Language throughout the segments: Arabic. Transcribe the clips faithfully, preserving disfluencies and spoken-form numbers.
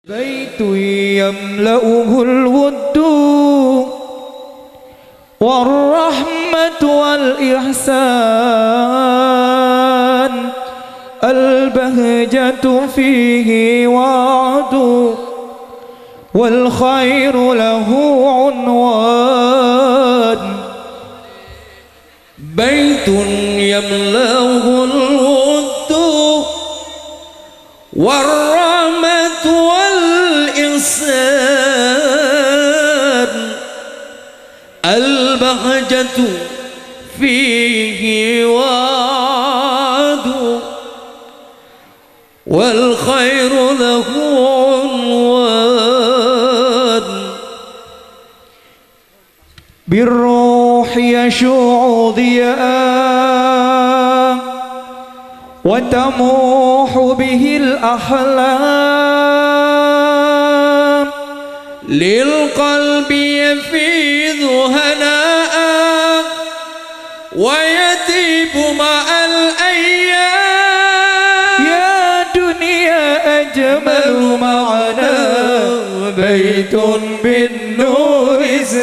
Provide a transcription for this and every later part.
بيت يملأه الود والرحمة والإحسان، البهجة فيه وعد والخير له عنوان. بيت يملأه الود والرحمة والإحسان، البهجة فيه وعد والخير له عنوان. بالروح يشع ضياء وتموح به الأحلام، للقلب يفيض هناء ويطيب مع الأيام. يا دنيا أجمل معنا بيت بالنور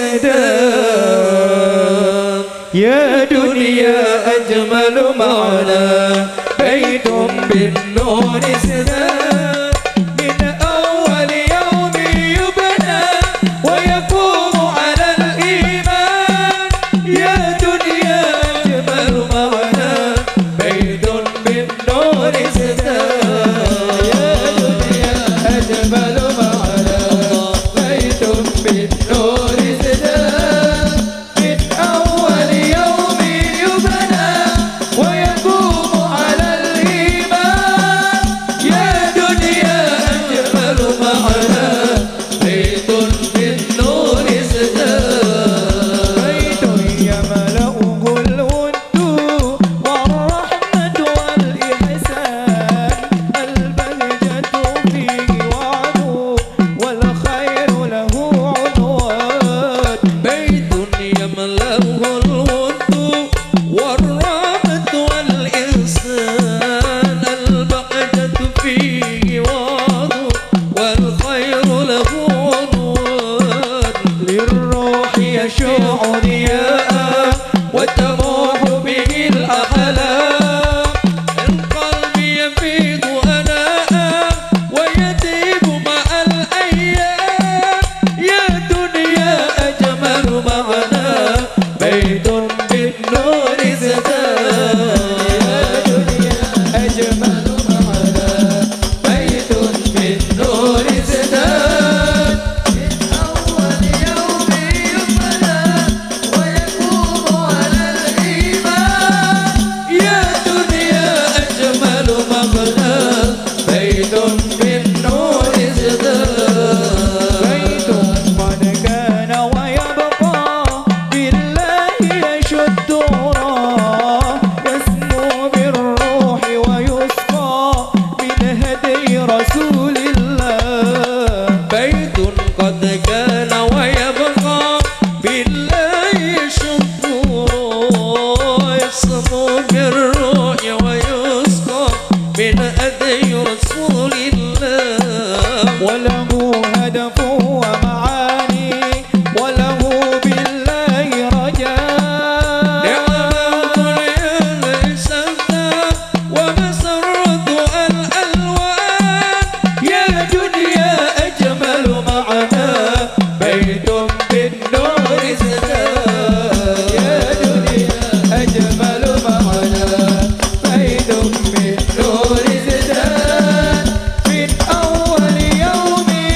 ازداد. يا دنيا أجمل معنا بيت بالنور ازداد. من أول يوم يبنى ويقوم على الإيمان. يا دنيا أجمل معنا بيت بالنور ازداد. يا دنيا أجمل معنا بيت بالنور ازداد. من أول يوم يبنى ويقوم على الإيمان. يا دنيا أجمل معنا بيت بالنور ازداد. بيت يملأه الود والرحمة والإحسان، البهجة فيه وعد والخير له عنوان. بيت يملأه الود والرحمة والإحسان، البهجة فيه وعد والخير له عنوان. للروح يشع ضياء وتموح به الأحلام، القلب يفيض هناء ويطيب مع الأيام. يا دنيا أجمل معنا بيت بالنور ازداد. يا دنيا أجمل معنا بيت بالنور ازداد. من أول يوم يبنى ويقوم على الإيمان. يا دنيا أجمل معنا بيت بالنور ازداد. بيت قد كان ويبقى بالله يشد وراه، يسمو بالروح ويسقى من هدي رسول الله. بيت قد كان ويبقى بالله يشد يسمو بالروح ويسقى من هدي رسول الله. وله هدف ومعاني وله بالله رجاء. نعمة الإنسان ومسرة الألوان. يا دنيا أجمل معنا بيت بالنور ازداد. يا دنيا أجمل معنا بيت بالنور ازداد. من أول يوم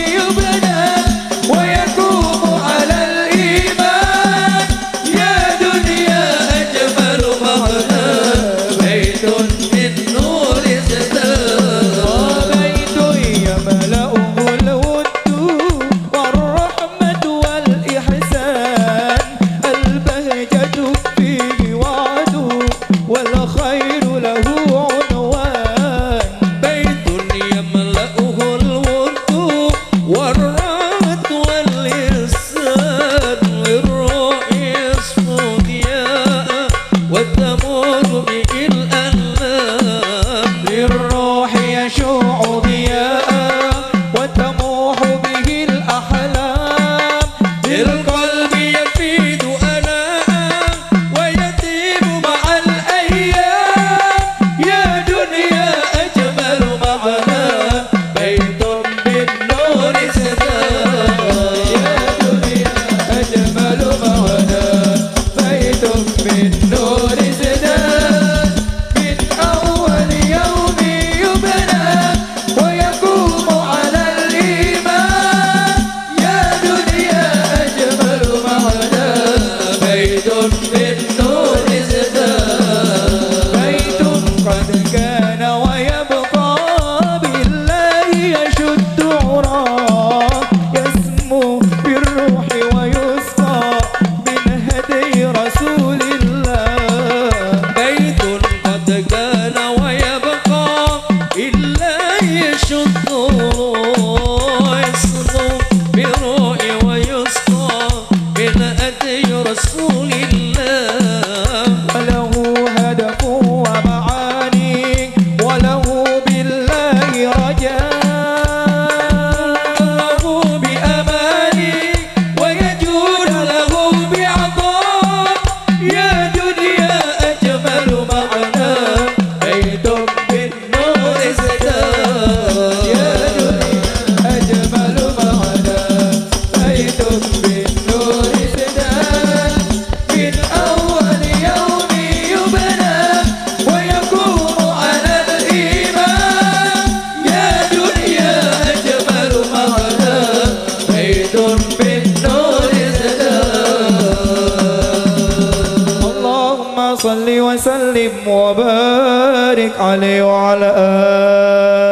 وسلم وبارك عليه وعلى آله